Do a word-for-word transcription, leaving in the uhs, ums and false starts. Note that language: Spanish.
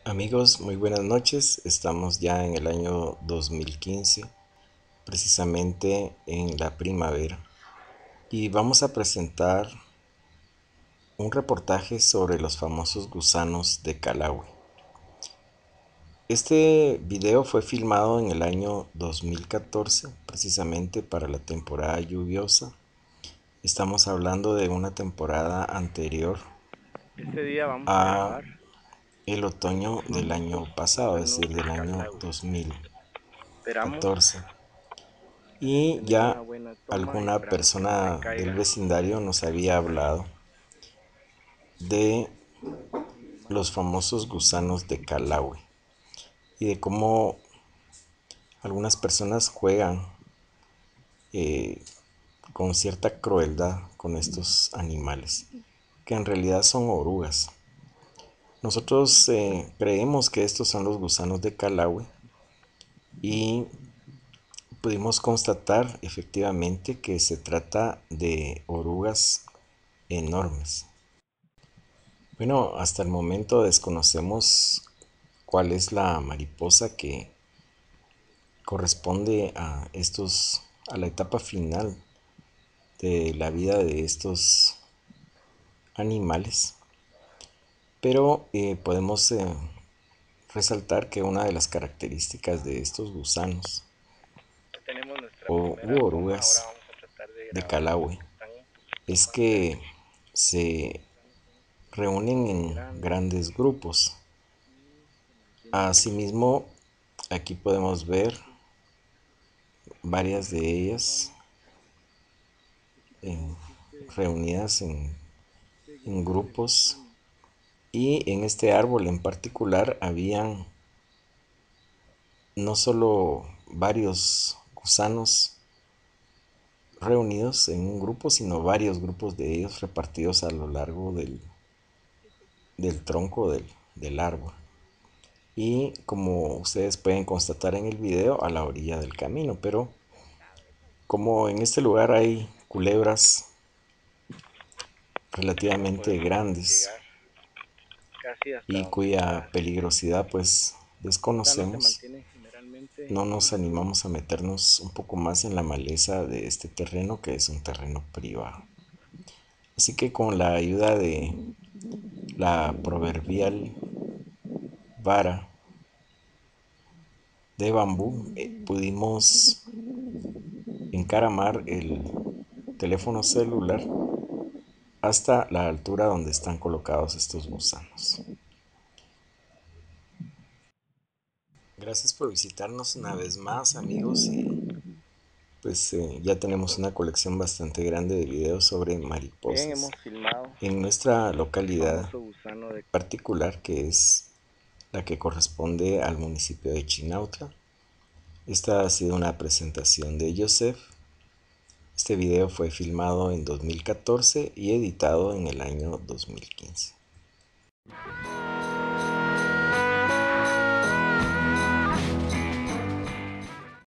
Amigos, muy buenas noches. Estamos ya en el año dos mil quince, precisamente en la primavera, y vamos a presentar un reportaje sobre los famosos gusanos de Calahue. Este video fue filmado en el año dos mil catorce, precisamente para la temporada lluviosa. Estamos hablando de una temporada anterior Este día vamos a a grabar el otoño los del famosos año pasado, es gusanos decir, de del año Calahue. dos mil Esperamos catorce. Y tener una ya buena toma y alguna esperamos que no se persona del caiga. vecindario nos había hablado de los famosos gusanos de Calahue y de cómo algunas personas juegan eh, con cierta crueldad con estos animales, que en realidad son orugas. Nosotros eh, creemos que estos son los gusanos de Calahue y pudimos constatar efectivamente que se trata de orugas enormes. Bueno, hasta el momento desconocemos cuál es la mariposa que corresponde a estos, a la etapa final de la vida de estos animales, pero eh, podemos eh, resaltar que una de las características de estos gusanos Tenemos nuestra o primera u toma, ahora orugas vamos a tratar de de grabar Calahue cuando están un poquito es más que grandes, se reúnen bien en grandes. grandes grupos. Asimismo, aquí podemos ver varias de ellas en- reunidas en, en grupos, y en este árbol en particular habían no solo varios gusanos reunidos en un grupo, sino varios grupos de ellos repartidos a lo largo del, del tronco del, del árbol, y como ustedes pueden constatar en el video, a la orilla del camino. Pero como en este lugar hay culebras No relativamente podemos grandes llegar casi hasta y donde está. cuya peligrosidad pues Los gusanos se desconocemos, mantienen generalmente no en nos grupos. animamos a meternos un poco más en la maleza de este terreno, que es un terreno privado. Así que con la ayuda de la proverbial vara de bambú eh, pudimos encaramar el teléfono celular hasta la altura donde están colocados estos gusanos. Gracias por visitarnos una vez más, amigos, y pues eh, ya tenemos una colección bastante grande de videos sobre Bien, mariposas hemos filmado en nuestra el localidad famoso gusano de particular, que es la que corresponde al municipio de Chinautla. Esta ha sido una presentación de Joseph. Este video fue filmado en dos mil catorce y editado en el año dos mil quince.